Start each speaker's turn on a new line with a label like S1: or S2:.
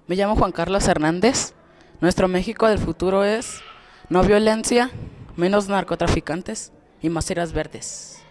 S1: Me llamo Juan Carlos Hernández. Nuestro México del futuro es no violencia, menos narcotraficantes y más eras verdes.